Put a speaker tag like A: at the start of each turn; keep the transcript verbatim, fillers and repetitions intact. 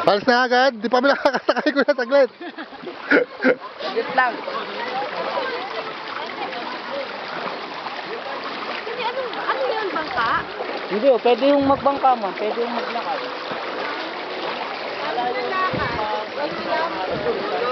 A: Alis na agad. Di pa mo nakakasakay ko na saglit.
B: Saglit lang.
C: Hindi, ano, ano yun, bangka?
B: Hindi, oh, pwede yung magbangka mo. Pwede yung maglakad.
C: Ano na lakad?